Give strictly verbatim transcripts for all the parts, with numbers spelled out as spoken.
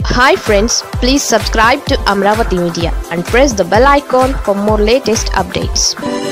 Hi friends, please subscribe to Amravati Media and press the bell icon for more latest updates.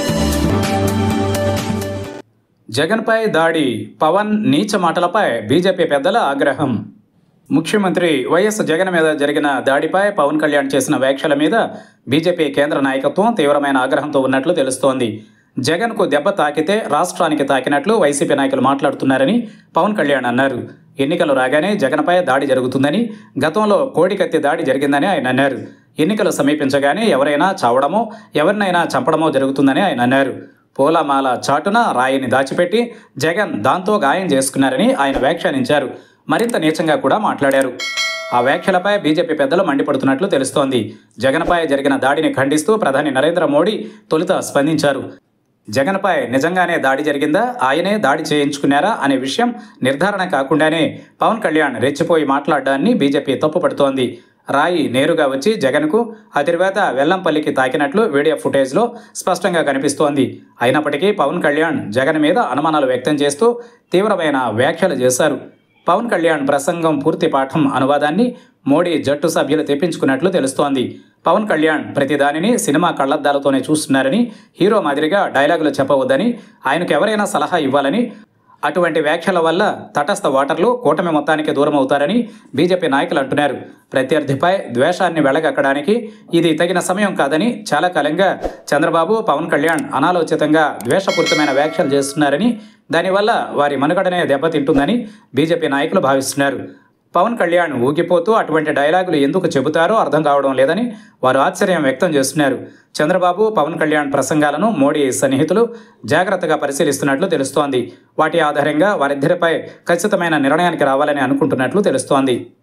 జగన్పై దాడి, పవన్ నీచ మాటలపై BJP పెద్దల ఆగ్రహం. ముఖ్యమంత్రి వైఎస్ జగన్ మీద జరిగిన దాడిపై పవన్ కళ్యాణ్ చేసిన వ్యాఖ్యల మీద బీజేపీ కేంద్ర నాయకత్వం తీవ్రమైన ఆగ్రహంతో ఉన్నట్లు తెలుస్తోంది. జగన్కు దెబ్బ తాకితే రాష్ట్రానికి తాకినట్లు వైసీపీ నాయకులు మాట్లాడుతున్నారని పవన్ కళ్యాణ్ అన్నారు. ఎన్నికలు రాగానే జగన్పై దాడి జరుగుతుందని, గతంలో కోడికత్తి దాడి జరిగిందని ఆయన అన్నారు. ఎన్నికలు సమీపించగానే ఎవరైనా చావడమో ఎవరినైనా చంపడమో జరుగుతుందని ఆయన అన్నారు. పూలమాల చాటున రాయిని దాచిపెట్టి జగన్ దాంతో గాయం చేసుకున్నారని ఆయన వ్యాఖ్యానించారు. మరింత నీచంగా కూడా మాట్లాడారు. ఆ వ్యాఖ్యలపై బీజేపీ పెద్దలు మండిపడుతున్నట్లు తెలుస్తోంది. జగన్పై జరిగిన దాడిని ఖండిస్తూ ప్రధాని నరేంద్ర మోడీ తొలుత స్పందించారు. జగన్పై నిజంగానే దాడి జరిగిందా, ఆయనే దాడి చేయించుకున్నారా అనే విషయం నిర్ధారణ కాకుండానే పవన్ కళ్యాణ్ రెచ్చిపోయి మాట్లాడడాన్ని బీజేపీ తప్పుపడుతోంది. రాయి నేరుగా వచ్చి జగన్కు ఆ తర్వాత వెల్లంపల్లికి తాకినట్లు వీడియో ఫుటేజ్లో స్పష్టంగా కనిపిస్తోంది. అయినప్పటికీ పవన్ కళ్యాణ్ జగన్ మీద అనుమానాలు వ్యక్తం చేస్తూ తీవ్రమైన వ్యాఖ్యలు చేశారు. పవన్ కళ్యాణ్ ప్రసంగం పూర్తి పాఠం అనువాదాన్ని మోడీ జట్టు సభ్యులు తెప్పించుకున్నట్లు తెలుస్తోంది. పవన్ కళ్యాణ్ ప్రతిదానిని సినిమా కళ్లద్దాలతోనే చూస్తున్నారని, హీరో మాదిరిగా డైలాగులు చెప్పవద్దని, ఆయనకు ఎవరైనా సలహా ఇవ్వాలని, అటువంటి వ్యాఖ్యల వల్ల తటస్థ ఓటర్లు కూటమి మొత్తానికి దూరం అవుతారని బీజేపీ నాయకులు అంటున్నారు. ప్రత్యర్థిపై ద్వేషాన్ని వెళ్ళగక్కడానికి ఇది తగిన సమయం కాదని, చాలా కాలంగా చంద్రబాబు పవన్ కళ్యాణ్ అనాలోచితంగా ద్వేషపూరితమైన వ్యాఖ్యలు చేస్తున్నారని, దానివల్ల వారి మనుగడనే దెబ్బతింటుందని బీజేపీ నాయకులు భావిస్తున్నారు. పవన్ కళ్యాణ్ ఊగిపోతూ అటువంటి డైలాగులు ఎందుకు చెబుతారో అర్థం కావడం లేదని వారు ఆశ్చర్యం వ్యక్తం చేస్తున్నారు. చంద్రబాబు పవన్ కళ్యాణ్ ప్రసంగాలను మోడీ సన్నిహితులు జాగ్రత్తగా పరిశీలిస్తున్నట్లు తెలుస్తోంది. వాటి ఆధారంగా వారిద్దరిపై ఖచ్చితమైన నిర్ణయానికి రావాలని అనుకుంటున్నట్లు తెలుస్తోంది.